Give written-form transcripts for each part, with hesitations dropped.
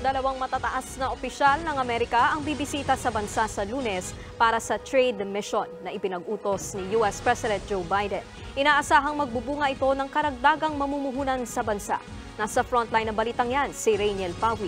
Dalawang matataas na opisyal ng Amerika ang bibisita sa bansa sa Lunes para sa trade mission na ipinag-utos ni US President Joe Biden. Inaasahang magbubunga ito ng karagdagang mamumuhunan sa bansa. Nasa frontline ng balitang yan, si Rainiel Pawi.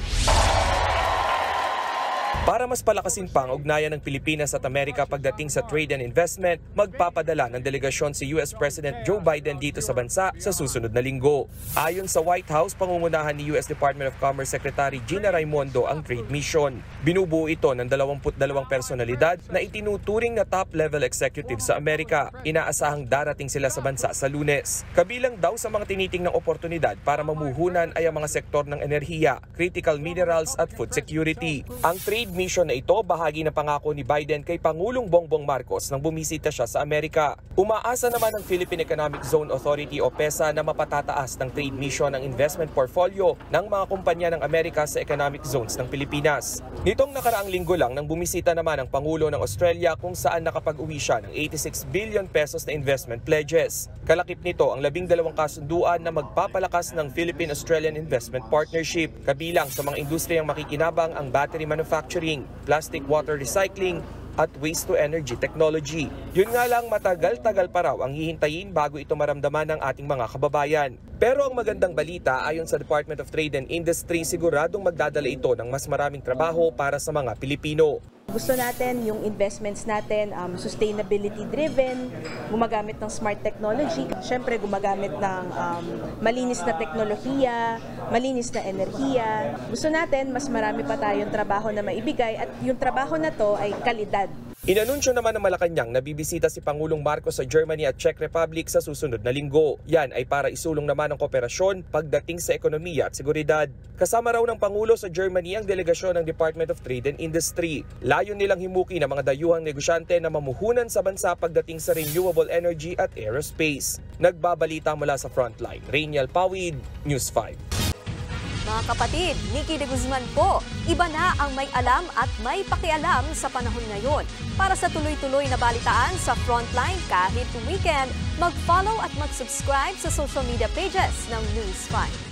Para mas palakasin pa ang ugnayan ng Pilipinas at Amerika pagdating sa trade and investment, magpapadala ng delegasyon si US President Joe Biden dito sa bansa sa susunod na linggo. Ayon sa White House, pangungunahan ni US Department of Commerce Secretary Gina Raimondo ang trade mission. Binubuo ito ng 22 personalidad na itinuturing na top-level executive sa Amerika. Inaasahang darating sila sa bansa sa Lunes. Kabilang daw sa mga tinitingnang oportunidad para mamuhunan ay ang mga sektor ng enerhiya, critical minerals at food security. Ang trade mission na ito bahagi ng pangako ni Biden kay Pangulong Bongbong Marcos nang bumisita siya sa Amerika. Umaasa naman ang Philippine Economic Zone Authority o PEZA na mapatataas ng trade mission ang investment portfolio ng mga kumpanya ng Amerika sa economic zones ng Pilipinas. Nitong nakaraang linggo lang nang bumisita naman ang Pangulo ng Australia kung saan nakapag-uwi siya ng 86 billion pesos na investment pledges. Kalakip nito ang 12 kasunduan na magpapalakas ng Philippine-Australian Investment Partnership. Kabilang sa mga industriyang makikinabang ang battery manufacturing, plastic water recycling, at waste-to-energy technology. Yun nga lang, matagal-tagal pa raw ang hihintayin bago ito maramdaman ng ating mga kababayan. Pero ang magandang balita, ayon sa Department of Trade and Industry, siguradong magdadala ito ng mas maraming trabaho para sa mga Pilipino. Gusto natin yung investments natin sustainability-driven, gumagamit ng smart technology, syempre gumagamit ng malinis na teknolohiya, malinis na enerhiya. Gusto natin mas marami pa tayong trabaho na maibigay at yung trabaho na to ay kalidad. Inanunsyo naman ng Malacanang na bibisita si Pangulong Marcos sa Germany at Czech Republic sa susunod na linggo. Yan ay para isulong naman ang kooperasyon pagdating sa ekonomiya at seguridad. Kasama raw ng Pangulo sa Germany ang delegasyon ng Department of Trade and Industry. Layon nilang himuki ng mga dayuhang negosyante na mamuhunan sa bansa pagdating sa renewable energy at aerospace. Nagbabalita mula sa Frontline, Rainiel Pawid, News 5. Mga kapatid, Nikki de Guzman po, iba na ang may alam at may pakialam sa panahon ngayon. Para sa tuloy-tuloy na balitaan sa Frontline kahit weekend, mag-follow at mag-subscribe sa social media pages ng News 5.